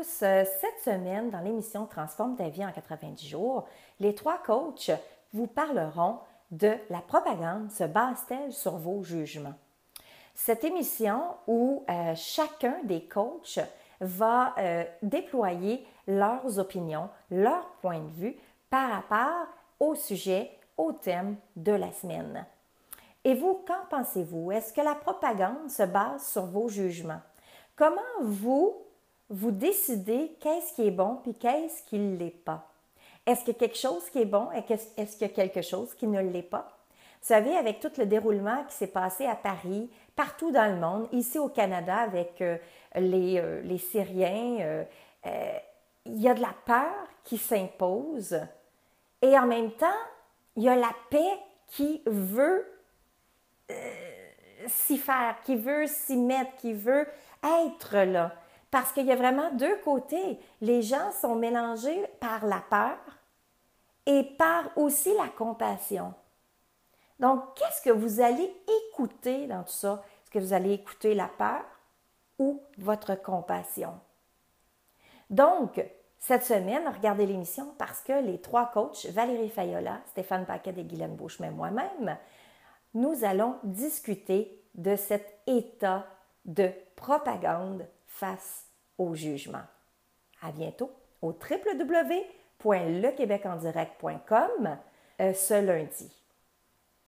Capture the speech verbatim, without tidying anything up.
tous. Euh, Cette semaine, dans l'émission Transforme ta vie en quatre-vingt-dix jours, les trois coachs vous parleront de la propagande se base-t-elle sur vos jugements? Cette émission où euh, chacun des coachs va euh, déployer leurs opinions, leurs points de vue par rapport au sujet, au thème de la semaine. Et vous, qu'en pensez-vous? Est-ce que la propagande se base sur vos jugements? Comment vous, vous décidez qu'est-ce qui est bon puis qu'est-ce qui ne l'est pas? Est-ce qu'il y a quelque chose qui est bon? Est-ce qu'il y a quelque chose qui ne l'est pas? Vous savez, avec tout le déroulement qui s'est passé à Paris, partout dans le monde, ici au Canada avec euh, les, euh, les Syriens, euh, euh, il y a de la peur qui s'impose et en même temps, il y a la paix qui veut s'y faire, qui veut s'y mettre, qui veut être là. Parce qu'il y a vraiment deux côtés. Les gens sont mélangés par la peur et par aussi la compassion. Donc, qu'est-ce que vous allez écouter dans tout ça? Est-ce que vous allez écouter la peur ou votre compassion? Donc, cette semaine, regardez l'émission parce que les trois coachs, Valérie Fayola, Stéphane Paquet et Guylaine Beauchemin, moi-même, nous allons discuter de cet état de propagande face au jugement. À bientôt au w w w point le québec en direct point com euh, ce lundi.